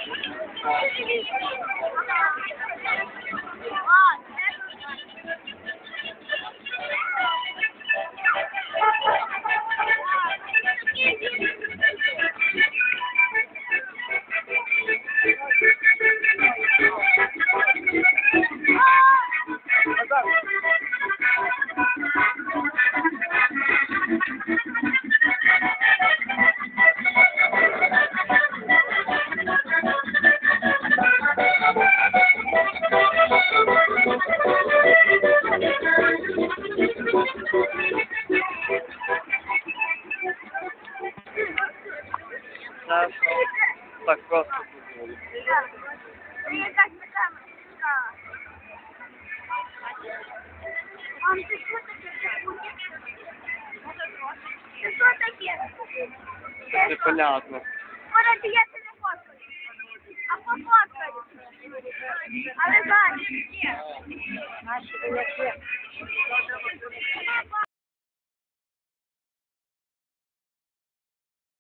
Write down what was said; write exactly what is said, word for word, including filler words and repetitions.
Знаєш, так просто буде. Мне так на камеру сказала. Мам, ты что такое? Ты что такое? Непонятно. Вона я це не фоткаю. А пофоткаю. Але далі. Наші